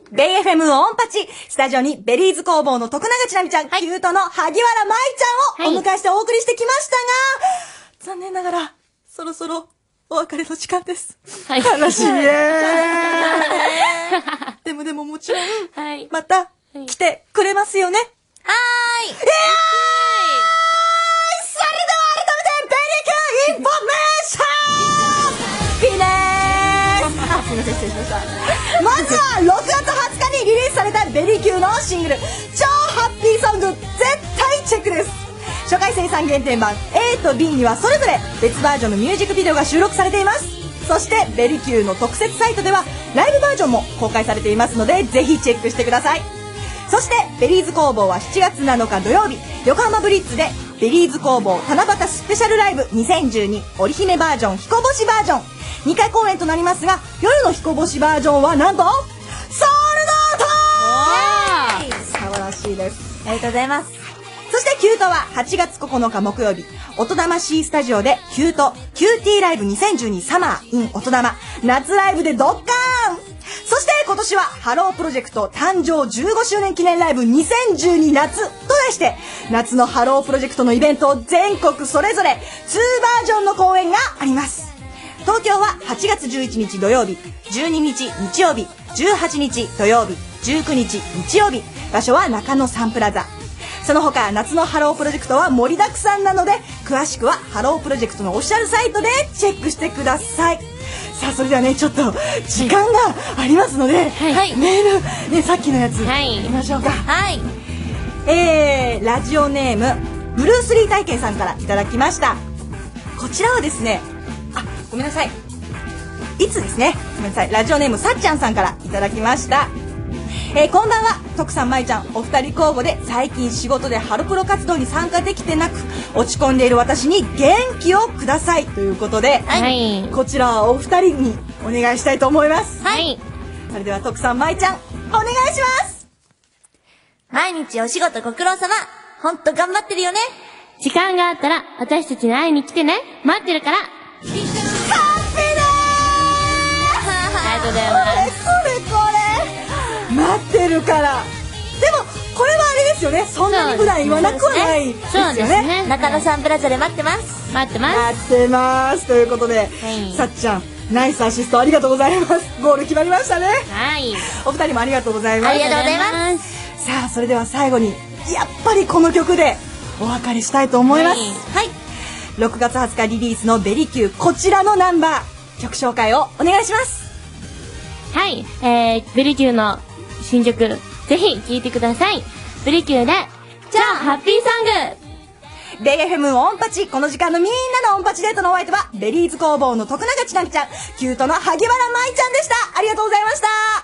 ベイ FM オンパチ、スタジオにベリーズ工房の徳永ちなみちゃん、キュートの萩原舞ちゃんをお迎えしてお送りしてきましたが、残念ながら、そろそろお別れの時間です。悲しいねでももちろん、また来てくれますよね。 はーい。 それでは改めてベリーキューインフォメーションピーネース。すいません、失礼しました。まずは6月20日にリリースされたベリーキューのシングル超ハッピーソング、絶対チェックです。初回生産限定版 A と B にはそれぞれ別バージョンのミュージックビデオが収録されています。そしてベリキューの特設サイトではライブバージョンも公開されていますので、ぜひチェックしてください。そしてベリーズ工房は7月7日土曜日、横浜ブリッツでベリーズ工房七夕スペシャルライブ2012織姫バージョン彦星バージョン2回公演となりますが、夜の彦星バージョンはなんとソールドアウト。素晴らしいです。 ありがとうございます。 そしてキュートは8月9日木曜日、音玉 C スタジオでキュートキューティーライブ2012サマー in 音玉夏ライブでドッカーン。そして今年はハロープロジェクト誕生15周年記念ライブ2012夏と題して、夏のハロープロジェクトのイベントを全国それぞれ2バージョンの公演があります。東京は8月11日土曜日、12日日曜日、18日土曜日、19日日曜日、場所は中野サンプラザ。その他夏のハロープロジェクトは盛りだくさんなので、詳しくはハロープロジェクトのオフィシャルサイトでチェックしてください。さあ、それではね、ちょっと時間がありますので、メール、ね、さっきのやつ、いきましょうか。ラジオネームブルースリー体験さんからいただきました。こちらはですね、ごめんなさい、いつですね、ごめんなさい、ラジオネームさっちゃんさんからいただきました。こんばんは、徳さん、まいちゃん、お二人交互で最近仕事でハロプロ活動に参加できてなく落ち込んでいる私に元気をくださいということで、こちらお二人にお願いしたいと思います。それでは徳さん、まいちゃん、お願いします。 毎日お仕事ご苦労様、ほんと頑張ってるよね。 時間があったら私たちに会いに来てね、待ってるから。 ハッピーです。 ありがとうございます。 これ待ってるから。でもこれはあれですよね、そんなに普段言わなくはないですよね。 中野サンプラザで待ってます。 待ってます。 待ってますということで、さっちゃんナイスアシストありがとうございます。ゴール決まりましたね。お二人もありがとうございます。 ありがとうございます。 さあ、それでは最後にやっぱりこの曲でお別れしたいと思います。6月20日リリースのベリキュー、こちらのナンバー曲紹介をお願いします。 ベリキューの新曲ぜひ聴いてください。ベリキューで超ハッピーソング。 ベイ FM オンパチ、この時間のみんなのオンパチデートのお相手はベリーズ工房の徳永ちなみちゃん、キュートの萩原舞ちゃんでした。ありがとうございました。